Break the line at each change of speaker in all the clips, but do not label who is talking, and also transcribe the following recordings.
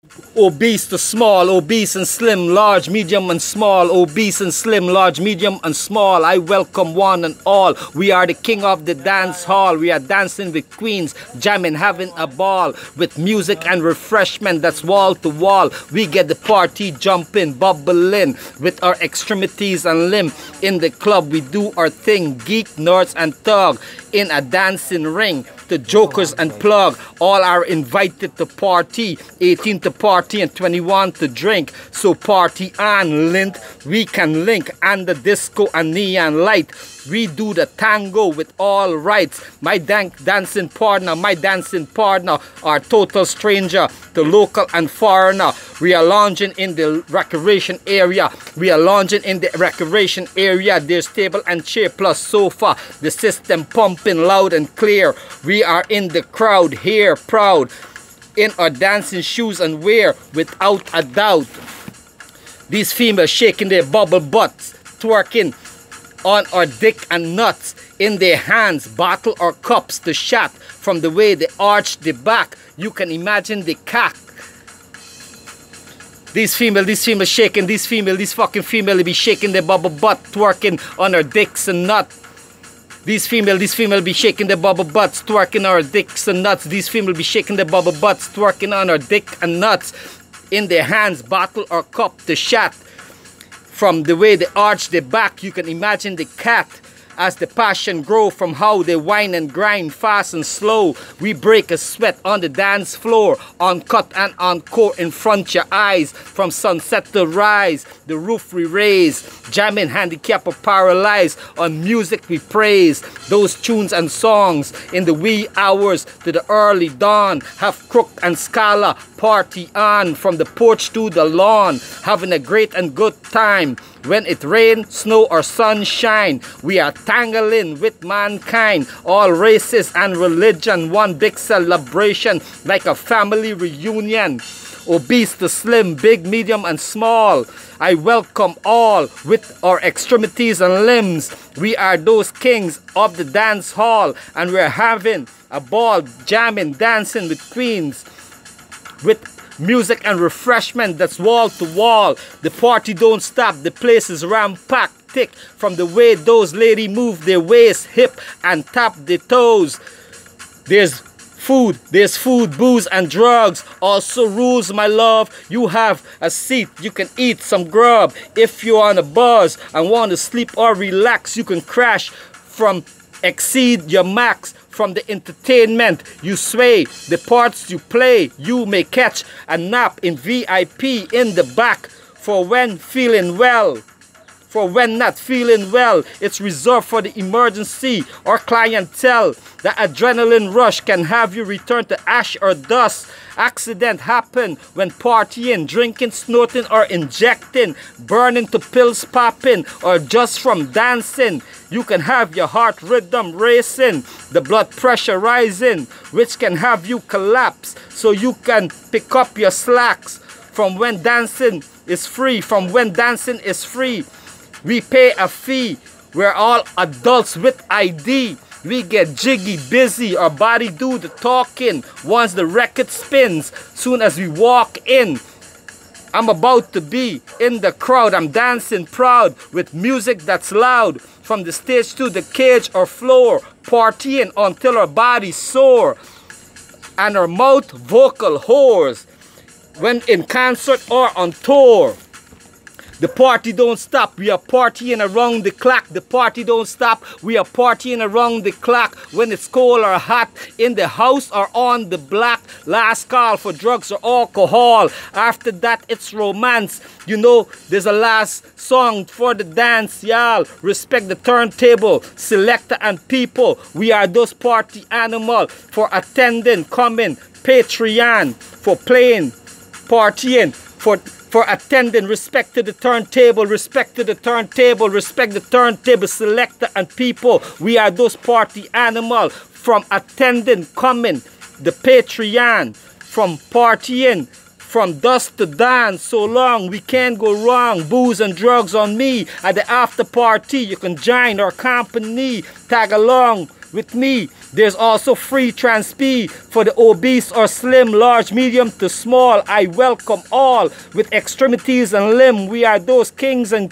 Obese to small, obese and slim, large, medium and small, obese and slim, large, medium and small. I welcome one and all. We are the king of the dance hall. We are dancing with queens, jamming, having a ball with music and refreshment that's wall to wall. We get the party jumping, bubbling with our extremities and limb. In the club we do our thing, geek, nerds and thug in a dancing ring. The jokers and plug all are invited to party, 18 to party and 21 to drink. So party on, lint, we can link, and the disco and neon light. We do the tango with all rights. My dancing partner, our total stranger, the local and foreigner. We are lounging in the recreation area. There's table and chair plus sofa. The system pumping loud and clear. We are in the crowd here, proud in our dancing shoes and wear, without a doubt. These females shaking their bubble butts, twerking on our dick and nuts. In their hands, bottle or cups to shot. From the way they arch the back, you can imagine the cock. These fucking female be shaking their bubble butt, twerking on our dicks and nuts. These female be shaking their bubble butts, twerking on our dicks and nuts. These female be shaking their bubble butts, twerking on our dick and nuts. In their hands, bottle or cup to shot. From the way they arch their back, you can imagine the cat. As the passion grow from how they whine and grind fast and slow. We break a sweat on the dance floor, uncut and encore in front your eyes. From sunset to rise, the roof we raise, jamming, handicap or paralyzed. On music we praise, those tunes and songs in the wee hours to the early dawn. Have crook and scala, party on from the porch to the lawn, having a great and good time. When it rain, snow or sunshine, we are tangling with mankind. All races and religion, one big celebration like a family reunion. Obese to slim, big, medium and small, I welcome all with our extremities and limbs. We are those kings of the dance hall, and we're having a ball, jamming, dancing with queens, with music and refreshment that's wall to wall. The party don't stop, the place is ram-packed thick. From the way those ladies move their waist, hip and tap their toes. There's food, booze and drugs. Also rules, my love, you have a seat, you can eat some grub. If you're on a buzz and want to sleep or relax, you can crash from exceed your max. From the entertainment you sway, the parts you play, you may catch a nap in VIP in the back. For when feeling well, for when not feeling well, it's reserved for the emergency or clientele. The adrenaline rush can have you return to ash or dust. Accident happen when partying, drinking, snorting or injecting, burning to pills popping or just from dancing. You can have your heart rhythm racing, the blood pressure rising, which can have you collapse. So you can pick up your slacks from when dancing is free. We pay a fee. We're all adults with ID. We get jiggy, busy, our body do the talking. Once the record spins, soon as we walk in, I'm about to be in the crowd. I'm dancing proud with music that's loud. From the stage to the cage or floor, partying until our bodies sore and our mouth vocal whores. When in concert or on tour, the party don't stop, we are partying around the clock. The party don't stop, we are partying around the clock. When it's cold or hot, in the house or on the block. Last call for drugs or alcohol. After that, it's romance. You know, there's a last song for the dance, y'all. Respect the turntable, selector and people. We are those party animal. For attending, coming, Patreon. For playing, partying, for attending, respect to the turntable, respect to the turntable, respect the turntable, selector and people. We are those party animal. From attending, coming, the Patreon. From partying, from dusk to dawn, so long we can't go wrong. Booze and drugs on me. At the after party, you can join our company. Tag along with me. There's also free trans P for the obese or slim, large, medium to small. I welcome all with extremities and limb. We are those kings and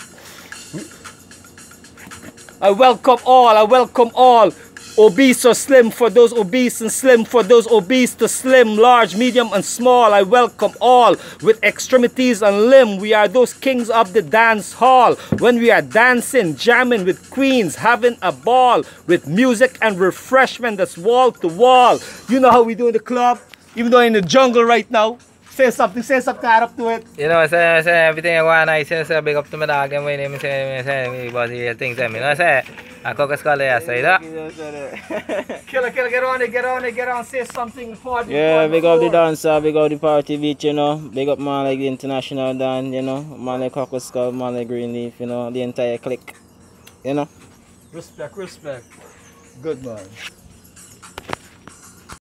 I welcome all. Obese or slim for those obese and slim for those obese to slim, large, medium and small. I welcome all with extremities and limb. We are those kings of the dance hall. When we are dancing, jamming with queens, having a ball with music and refreshment that's wall to wall. You know how we do in the club, even though in the jungle right now. Say something, add up to it.
You know, say everything I want, I say big up to my dog and my name say but he things I mean. I say I cook a skull, I say that.
Killer, get on, say something for
yeah, big up the dancer, big up the party beach, you know. Big up man like the international Dan, you know. Man like Cocker Skull, man like Greenleaf, you know, the entire clique. You know.
Respect. Good man.